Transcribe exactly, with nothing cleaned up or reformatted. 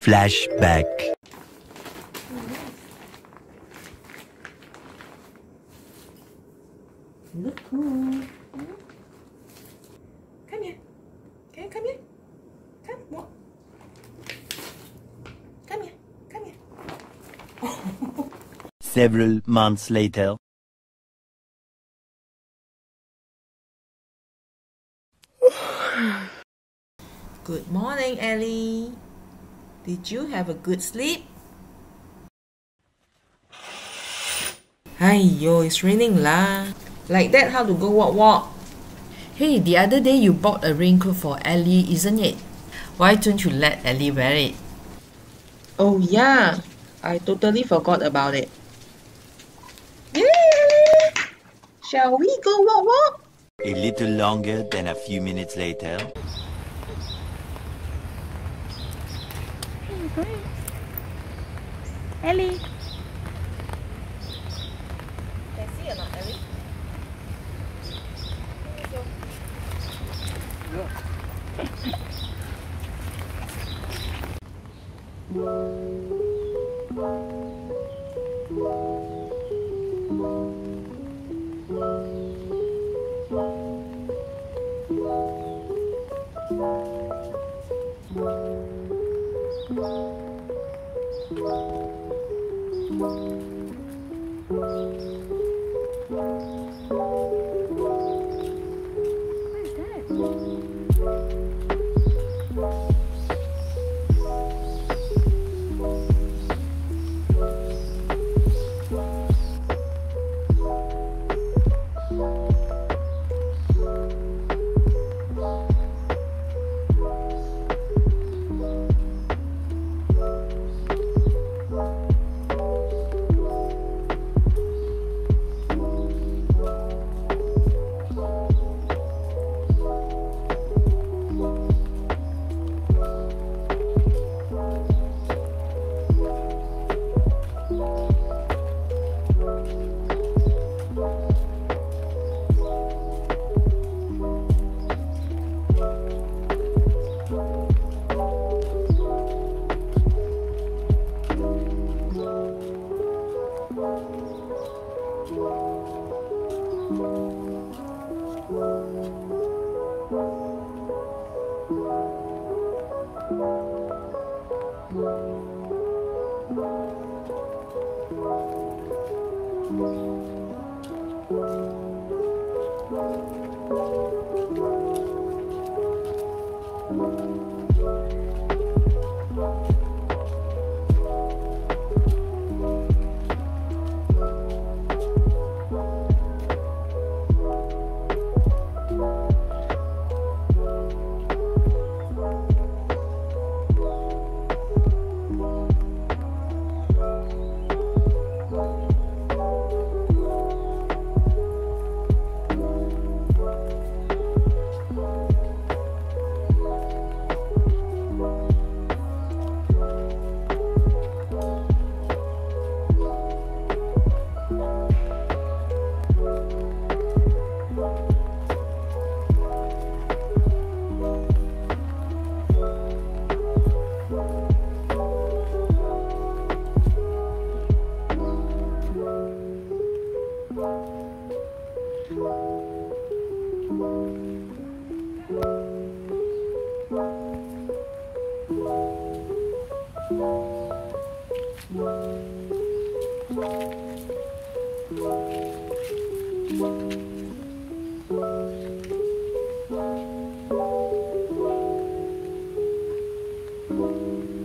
Flashback. Look cool. Come here. Can you come here? Come, walk. Come here. Come here. Several months later. Good morning, Ellie. Did you have a good sleep? Aiyo, it's raining lah. Like that, how to go walk walk? Hey, the other day you bought a raincoat for Ellie, isn't it? Why don't you let Ellie wear it? Oh yeah, I totally forgot about it. Yay, Ellie! Shall we go walk walk? A little longer than a few minutes later. Ellie. Can see or not, Ellie? Thank you.